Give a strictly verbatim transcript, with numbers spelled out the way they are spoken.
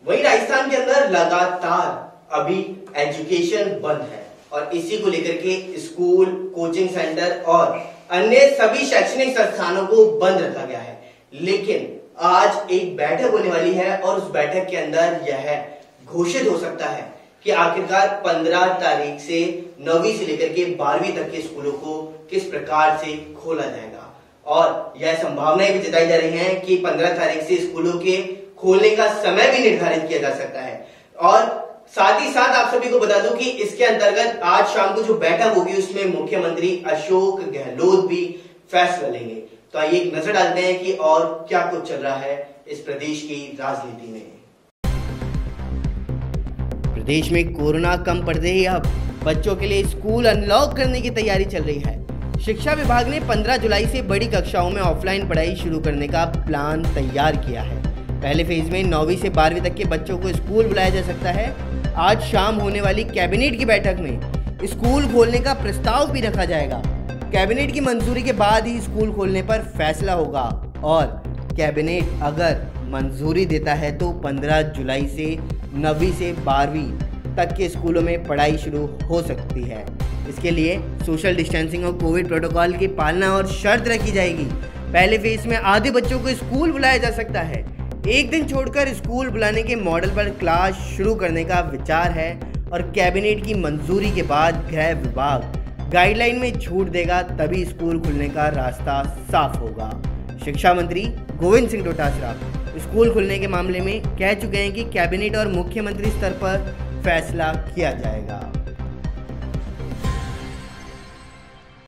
वहीं राजस्थान के अंदर लगातार अभी एजुकेशन बंद है और इसी को लेकर के स्कूल, कोचिंग सेंटर और अन्य सभी शैक्षणिक संस्थानों को बंद रखा गया है। लेकिन आज एक बैठक होने वाली है और उस बैठक के अंदर यह घोषित हो सकता है कि आखिरकार पंद्रह तारीख से नौवीं से लेकर के बारहवीं तक के स्कूलों को किस प्रकार से खोला जाएगा। और यह संभावनाएं भी जताई जा रही हैं कि पंद्रह तारीख से स्कूलों के खोलने का समय भी निर्धारित किया जा सकता है। और साथ ही साथ आप सभी को बता दूं कि इसके अंतर्गत आज शाम को जो बैठक होगी उसमें मुख्यमंत्री अशोक गहलोत भी फैसला लेंगे। तो आइए एक नजर डालते हैं कि और क्या कुछ चल रहा है इस प्रदेश की राजनीति में। प्रदेश में कोरोना कम पड़ते ही अब बच्चों के लिए स्कूल अनलॉक करने की तैयारी चल रही है। शिक्षा विभाग ने पंद्रह जुलाई से बड़ी कक्षाओं में ऑफलाइन पढ़ाई शुरू करने का प्लान तैयार किया है। पहले फेज में नौवीं से बारहवीं तक के बच्चों को स्कूल बुलाया जा सकता है। आज शाम होने वाली कैबिनेट की बैठक में स्कूल खोलने का प्रस्ताव भी रखा जाएगा। कैबिनेट की मंजूरी के बाद ही स्कूल खोलने पर फैसला होगा और कैबिनेट अगर मंजूरी देता है तो पंद्रह जुलाई से नौवीं से बारहवीं तक के स्कूलों में पढ़ाई शुरू हो सकती है। इसके लिए सोशल डिस्टेंसिंग और कोविड प्रोटोकॉल की पालना और शर्त रखी जाएगी। पहले फेज में आधे बच्चों को स्कूल बुलाया जा सकता है। एक दिन छोड़कर स्कूल बुलाने के मॉडल पर क्लास शुरू करने का विचार है और कैबिनेट की मंजूरी के बाद गृह विभाग गाइडलाइन में छूट देगा, तभी स्कूल खुलने का रास्ता साफ होगा। शिक्षा मंत्री गोविंद सिंह डोटासरा स्कूल खुलने के मामले में कह चुके हैं कि कैबिनेट और मुख्यमंत्री स्तर पर फैसला किया जाएगा।